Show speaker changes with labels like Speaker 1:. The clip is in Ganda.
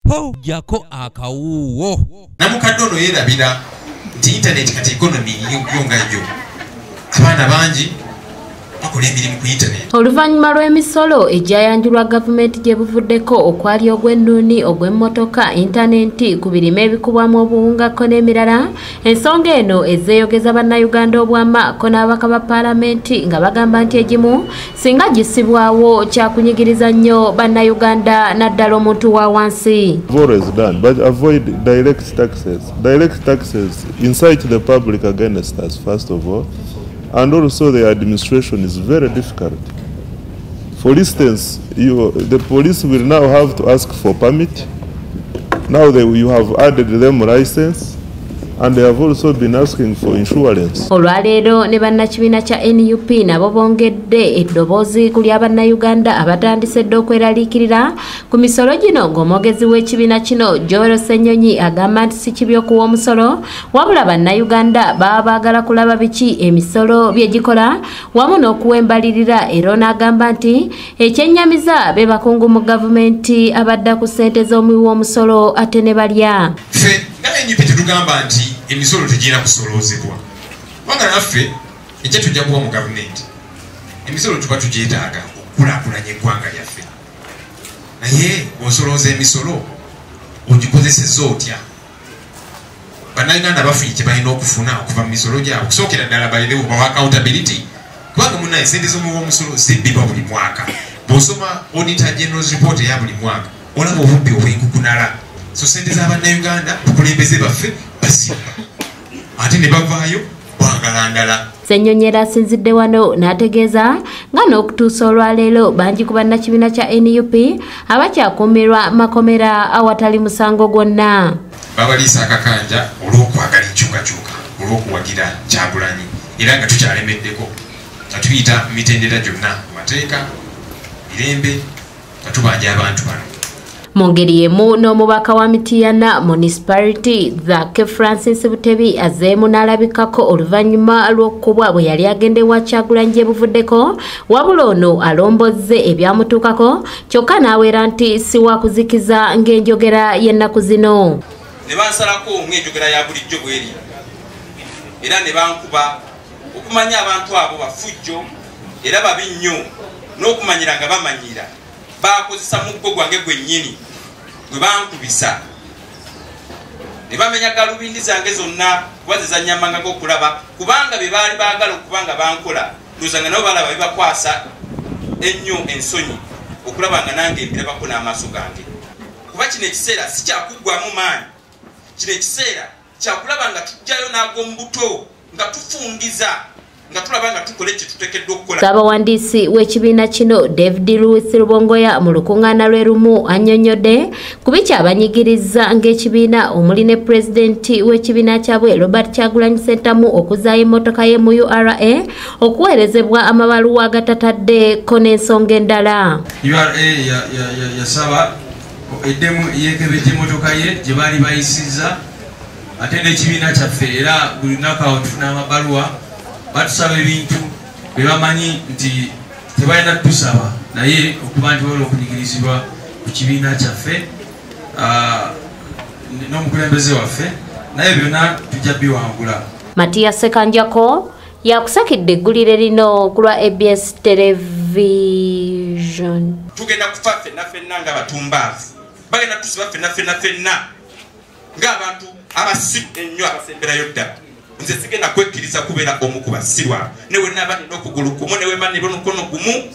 Speaker 1: po jako akawuwo
Speaker 2: namukadono yerabira nti internet kati economy yongayo abana bangi bakola emirimu ku internet.
Speaker 3: Oluvannyuma lw'emisolo egyayanjulwa gavumenti gye buvuddeko okwali ogw'ennuuni ogw'emmotoka intaneti ku birime ebikubwamu obuwungako n'emirala, ensonga eno ezeeyogeza bannayuganda obwama ko n'ababaka ba paalamenti nga bagamba nti egimu singa gisibwawo kyakunyigiriza nnyo bannayuganda naddala omuntu wa wansi.
Speaker 4: But avoid direct taxes. Direct taxes incite the public against us, first of all. And also the administration is very difficult. For instance, the police will now have to ask for permit. Now you have added them license, and they have also been asking for insurance.
Speaker 3: Olwaleero ne bannakibiina kya NUP nabo bongedde eddoboozi ku ly'abannayuganda abatandisedde okweraliikirira ku misolo gino, ng'omwogezi w'ekibiina kino Joel Ssenyonyi agamba nti si kibi okuwa omusolo, wabula bannayuganda baba baagala kulaba biki emisolo bye gikola wamu n'okuwembalirira, era n'agamba nti ekyennyamiza be bakungu mu gavumenti abadda ku ssente z'omuwi w'omusolo ate ne balya.
Speaker 2: NUP tetugamba nti emisolo tegirina kusoloozebwa, kubanga naffe ejja tujja kuba mu gavumenti emisolo tuba tugyetaaga okukulaakulanya eggwanga lyaffe, naye bw'osolooza emisolo ogikozesezza otya? Bannayuganda bafunye kye balina okufuna okuva mu misolo gyabwe, okusookera ddala baleewo bawa accountability, kubanga munnaye sente z'omuwi w'omusolo zibbiba buli mwaka. Bw'osoma Auditor General's report eya buli mwaka olaba obubbi obw'enkukunala. So sente z'abannayuganda bukulembeze baffe basiba ate ne bavaayo bwagala ndala.
Speaker 3: Ssenyonyi era asinzidde wano n'ategeeza nga n'okutuusa olwaleero bangi ku bannakibiina kya NUP abakyakuumirwa makomera awatali musango gwonna.
Speaker 2: Babaliisa akakanja olw'okwagala enkyukakyuka, olw'okuwagira Kyagulanyi, era nga tukyalemeddeko nga tuyita mu mitendera gyonna amateeka mirembe nga tubanja abantu bano.
Speaker 3: Mu ngeri y'emu n'omubaka wa Mityana Municipality Zaake Francis Butebi azeemu n'alabikako oluvannyuma lw'okkubwa bwe yali agenda ewa Kyagulanyi gye buvuddeko, wabula ono alombozze ebyamutuukako kyokka n'aweera nti si wa kuzikiza ng'enjogera y'ennaku zino.
Speaker 5: Ne bansalako enjogera ya bulijjo bw'eri era ne bankuba okumanya abantu abo bafujjo era babi nnyo n'okumanyira nga bamanyira. Bakozesa muggo gwange gwennyini gwe bankubisa ne bamenya galubindi zange zonna kuba zizannyamanga okulaba, kubanga be baali baagala okubanga bankola ndowooza nga nabo balaba bibakwasa ennyo ensonyi okulaba nga nange mbirabako n'amaaso gange. Kuba kino ekiseera si kyakuggwamu maanyi, kino ekiseera kyakulaba nga tujjayo n'ag'omu buto nga tufungiza nga tulaba nga tukole kye tuteekeddwa okukola.
Speaker 3: Ssaabawandiisi w'ekibiina kino David Louis Rubongoya mu lukuŋŋaana lwe lumu annyonnyodde ku biki abanyigiriza ng'ekibiina omuli ne pulezidenti w'ekibiina kyabwe Robert Kyagulanyi Ssentamu okuzaayo emmotoka ye mu URA okuweerezebwa amabaluwa agatataddeko n'ensonga endala.
Speaker 6: URA yasaba eddemu yeekebejja emmotoka ye gye baali bayisizza, ate n'ekibiina kyaffe era buli lunaku awo tufuna amabaluwa batusaba ebintu bye bamanyi nti tebalina tusaba naye okuba nti waliwo okunyigirizibwa ku kibiina kyaffe n'omukulembeze waffe, naye byonna tujja biwangula.
Speaker 3: Matiya Sekanjako yakusakidde eggulire lino ku lwa ABS Television.
Speaker 5: Tugenda kufa ffenna nga batumbaavu, bagenda tusiba ffenna ng'abantu abasiru ennyo abasemberayo ddala. Nze sigenda kwekkiriza kubeera omu ku basirwa, ne we naba nina okugulu kumu ne we mba nina omukono gumu.